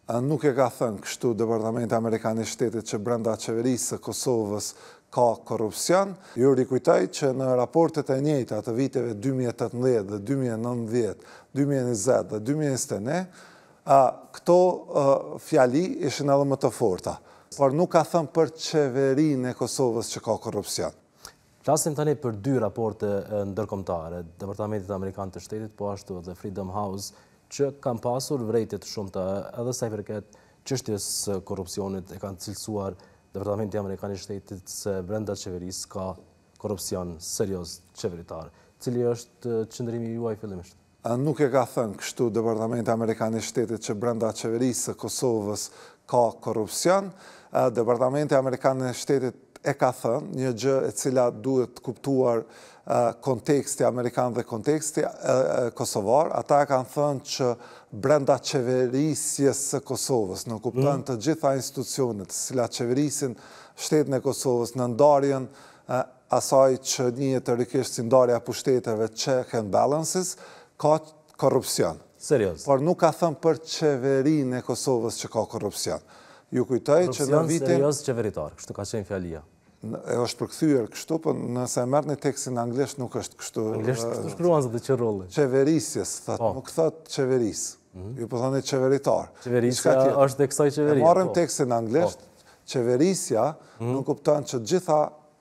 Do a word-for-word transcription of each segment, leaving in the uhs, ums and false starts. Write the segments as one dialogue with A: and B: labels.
A: Nuk e ka thënë kështu Departamenti Amerikan i Shtetit që brenda qeverisë së Kosovës ka korrupsion. Ju rikujtoj që në raportet e njëjta të viteve dy mijë e tetëmbëdhjetë dhe dy mijë e nëntëdhjetë, dy mijë e njëzet dhe dy mijë e njëzet e një, këto fjali ishin edhe më të forta, por nuk ka thënë për qeverinë e Kosovës që ka korrupsion.
B: Flasim tani për dy raporte ndërkombëtare, Departamentit Amerikan të Shtetit, po ashtu edhe Freedom House, që kanë pasur vërejtje të shumta edhe sa i përket çështjes së korrupsionit, e kanë cilësuar Departamenti Amerikan i Shtetit se brenda qeverisë ka korrupsion serioz qeveritar. Cili është qëndrimi juaj fillimisht?
A: Nuk e ka thënë kështu Departamenti Amerikan i Shtetit që brenda qeverisë së Kosovës ka korrupsion. Departamenti Amerikan i Shtetit e ka thënë një gjë e cila duhet kuptuar konteksti Amerikan dhe konteksti kosovar. Ata e kanë thënë që brenda qeverisjes së Kosovës, në kupton të gjitha institucionet, të cilat qeverisin shtetin e Kosovës në ndarjen asaj që njihet teorikisht si ndarja e pushteteve, check and balances, ka korrupsion.
B: Serioz.
A: Por nuk ka thënë për qeverinë e Kosovës që ka korrupsion. Ju kujtoj që në vitin...
B: Korrupsion serioz qeveritar, kështu ka qenë fjalia.
A: E është përkthyer kështu, por nëse e merrni tekstin anglisht nuk është kështu.
B: Anglisht kështu shkruan zotë që rolli.
A: Qeverisjes, thotë, nuk thotë qeverisë. Ju po thoni qeveritar.
B: Qeverisja është e kësaj qeverie.
A: E marrim tekstin anglisht, qeverisja nuk kupton që gjitha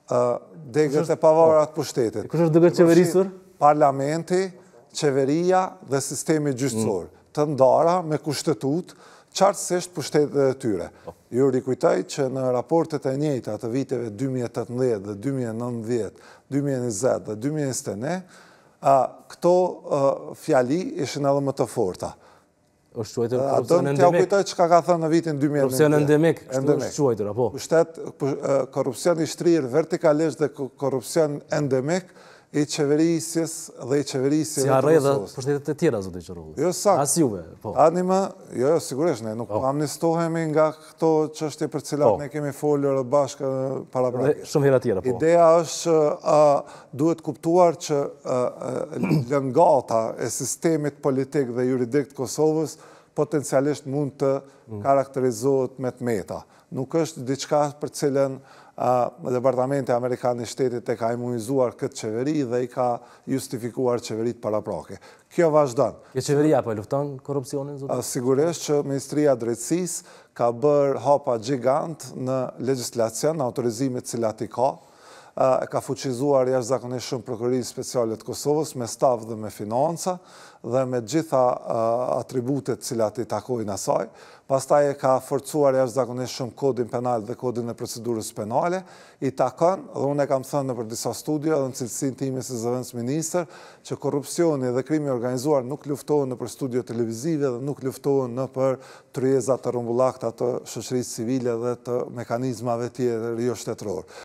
A: degët e pavarura të pushtetit.
B: Kush është duke qeverisur?
A: Parlamenti, qeveria dhe sistemi gjyqësor, të ndara me kushtetutë, qartësisht pushtetet e tyre. Ju rikujtoj që në raportet e njëjta të viteve dy mijë e tetëmbëdhjetë dhe dy mijë e nëntëdhjetë, dy mijë e njëzet dhe dy mijë e njëzet e një, këto fjali ishin edhe më të forta.
B: është quajtur korrupsion endemik.
A: T'ja kujtoj çka ka thënë në vitin dy mijë e nëntëdhjetë.
B: Korrupsion endemik, kështu është quajtur, apo?
A: Pushtet, korrupsion i shtrirë vertikalisht dhe korrupsion endemik i qeverisjes dhe i qeverisjes
B: si harrej dhe pushtetet e tjera, zotë Qërulli.
A: Jo saktë.
B: As juve, po.
A: Anima, jo, jo, sigurisht, ne nuk amnistohemi nga këto çështje për cilat ne kemi folur bashkë para praktikës.
B: Shumë hera tjera, po.
A: Ideja është që duhet kuptuar që lëngata e sistemit politik dhe juridik të Kosovës potencialisht mund të karakterizohet me tmeta. Nuk është diçka për cilën Departamenti Amerikan i Shtetit e ka imunizuar këtë qeveri dhe i ka justifikuar qeverit paraprake. Kjo vazhdon.
B: Kjo qeveria po e lufton korrupsionin, zotë?
A: Sigurisht që Ministria e Drejtësisë ka bërë hapa gjigant në legjislacion, në autorizimet cilat i ka, e ka fuqizuar jashtëzakonisht shumë Prokurisë Speciale të Kosovës me staf dhe me financa dhe me gjitha atributet cilat i takojnë asaj. Pastaj e ka forcuar jashtëzakonisht shumë kodin penal dhe kodin e procedurës penale, i takon, dhe unë e kam thënë në për disa studio dhe në cilësinë time si zëvendës ministër, që korrupsioni dhe krimi organizuar nuk luftohen në për studio televizive dhe nuk luftohen në për tryezat të rrumbullakta të shoqërisë civile dhe të mekanizmave tjerë jo shtetëror.